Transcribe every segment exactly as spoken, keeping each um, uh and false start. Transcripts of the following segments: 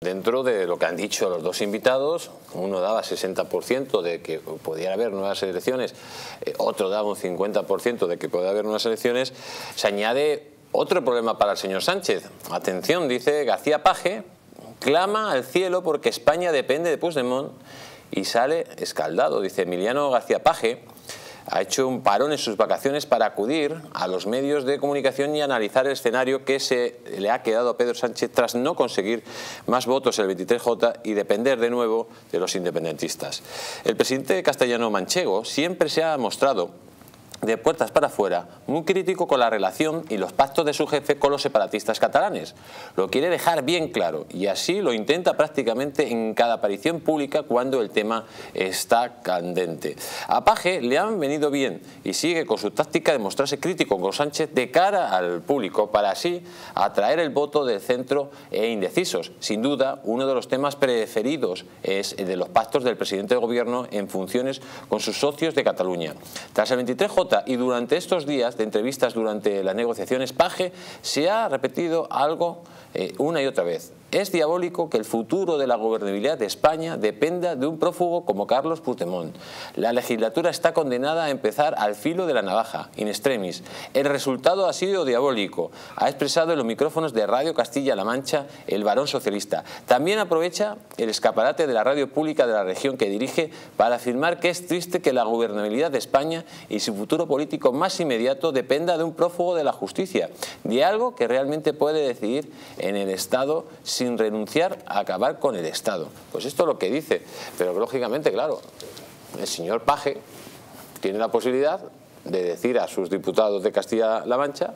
dentro de lo que han dicho los dos invitados. Uno daba sesenta por ciento de que pudiera haber nuevas elecciones, eh, otro daba un cincuenta por ciento de que puede haber nuevas elecciones. Se añade otro problema para el señor Sánchez. Atención, dice García Page, clama al cielo porque España depende de Puigdemont y sale escaldado. Dice Emiliano García Page ha hecho un parón en sus vacaciones para acudir a los medios de comunicación y analizar el escenario que se le ha quedado a Pedro Sánchez tras no conseguir más votos el veintitrés J y depender de nuevo de los independentistas. El presidente castellano manchego siempre se ha mostrado de puertas para afuera, muy crítico con la relación y los pactos de su jefe con los separatistas catalanes. Lo quiere dejar bien claro y así lo intenta prácticamente en cada aparición pública cuando el tema está candente. A Page le han venido bien y sigue con su táctica de mostrarse crítico con Sánchez de cara al público para así atraer el voto del centro e indecisos. Sin duda, uno de los temas preferidos es el de los pactos del presidente de gobierno en funciones con sus socios de Cataluña. Tras el veintitrés J y durante estos días de entrevistas durante las negociaciones, Page se ha repetido algo eh, una y otra vez. Es diabólico que el futuro de la gobernabilidad de España dependa de un prófugo como Carlos Puigdemont. La legislatura está condenada a empezar al filo de la navaja, in extremis. El resultado ha sido diabólico, ha expresado en los micrófonos de Radio Castilla-La Mancha el varón socialista. También aprovecha el escaparate de la radio pública de la región que dirige para afirmar que es triste que la gobernabilidad de España y su futuro político más inmediato dependa de un prófugo de la justicia, de algo que realmente puede decidir en el Estado sin renunciar a acabar con el Estado. Pues esto es lo que dice, pero lógicamente, claro, el señor Page tiene la posibilidad de decir a sus diputados de Castilla-La Mancha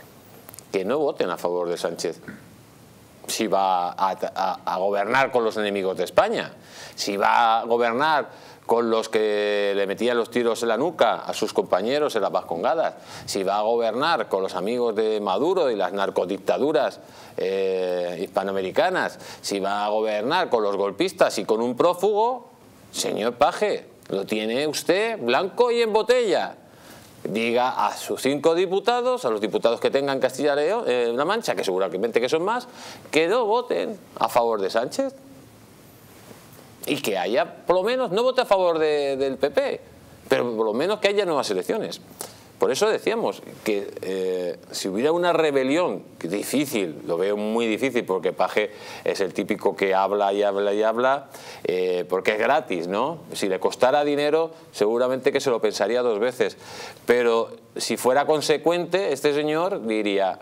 que no voten a favor de Sánchez si va a, a, a gobernar con los enemigos de España, si va a gobernar con los que le metían los tiros en la nuca a sus compañeros en las Vascongadas, si va a gobernar con los amigos de Maduro y las narcodictaduras eh, hispanoamericanas, si va a gobernar con los golpistas y con un prófugo, señor Page, lo tiene usted blanco y en botella. Diga a sus cinco diputados, a los diputados que tengan Castilla-La Mancha, que seguramente que son más, que no voten a favor de Sánchez. Y que haya, por lo menos, no vote a favor de, del P P, pero por lo menos que haya nuevas elecciones. Por eso decíamos que eh, si hubiera una rebelión, que difícil, lo veo muy difícil porque Page es el típico que habla y habla y habla, eh, porque es gratis, ¿no? Si le costara dinero, seguramente que se lo pensaría dos veces. Pero si fuera consecuente, este señor diría: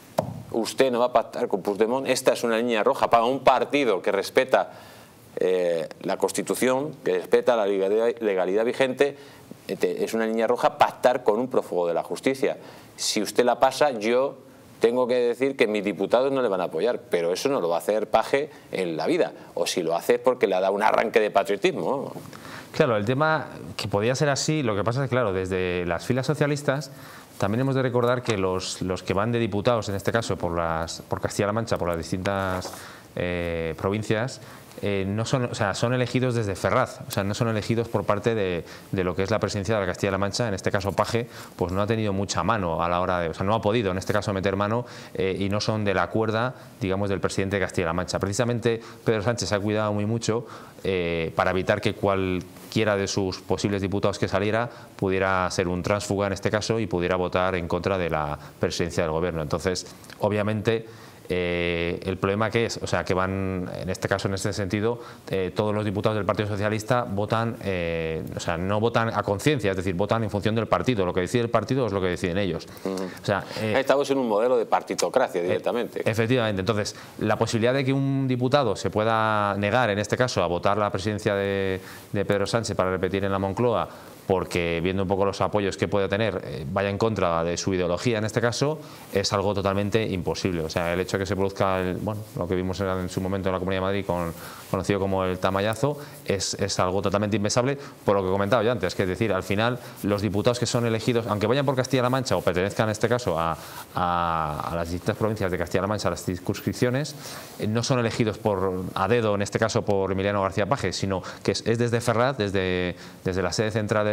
usted no va a pactar con Puigdemont, esta es una línea roja para un partido que respeta Eh, la Constitución, que respeta la legalidad, legalidad vigente. Es una línea roja pactar con un prófugo de la justicia. Si usted la pasa, yo tengo que decir que mis diputados no le van a apoyar, pero eso no lo va a hacer Page en la vida, o si lo hace es porque le ha dado un arranque de patriotismo. Claro, el tema que podía ser así, lo que pasa es que, claro, desde las filas socialistas también hemos de recordar que los, los que van de diputados, en este caso por, las, por Castilla-La Mancha, por las distintas eh, provincias, Eh, no son, o sea, son elegidos desde Ferraz, o sea, no son elegidos por parte de, de lo que es la presidencia de la Castilla-La Mancha. En este caso Page pues no ha tenido mucha mano a la hora de, o sea, no ha podido en este caso meter mano eh, y no son de la cuerda, digamos, del presidente de Castilla-La Mancha. Precisamente Pedro Sánchez se ha cuidado muy mucho eh, para evitar que cualquiera de sus posibles diputados que saliera pudiera ser un tránsfuga en este caso y pudiera votar en contra de la presidencia del gobierno. Entonces, obviamente, Eh, el problema que es, o sea, que van, en este caso, en este sentido, eh, todos los diputados del Partido Socialista votan, eh, o sea, no votan a conciencia, es decir, votan en función del partido. Lo que decide el partido es lo que deciden ellos. Uh-huh. O sea, eh, estamos en un modelo de partitocracia directamente. Eh, efectivamente. Entonces, la posibilidad de que un diputado se pueda negar, en este caso, a votar la presidencia de, de Pedro Sánchez para repetir en la Moncloa, porque viendo un poco los apoyos que puede tener, eh, vaya en contra de su ideología en este caso, es algo totalmente imposible. O sea, el hecho de que se produzca, el, bueno, lo que vimos en su momento en la Comunidad de Madrid, con, conocido como el tamallazo, es, es algo totalmente impensable, por lo que comentaba yo antes, que es decir, al final los diputados que son elegidos, aunque vayan por Castilla-La Mancha o pertenezcan en este caso a, a, a las distintas provincias de Castilla-La Mancha, a las circunscripciones, eh, no son elegidos por a dedo, en este caso por Emiliano García Page, sino que es, es desde Ferraz, desde, desde la sede central del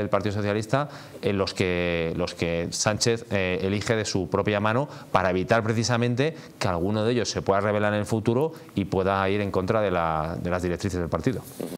del Partido Socialista en los que, los que Sánchez eh, elige de su propia mano para evitar precisamente que alguno de ellos se pueda rebelar en el futuro y pueda ir en contra de, la, de las directrices del partido.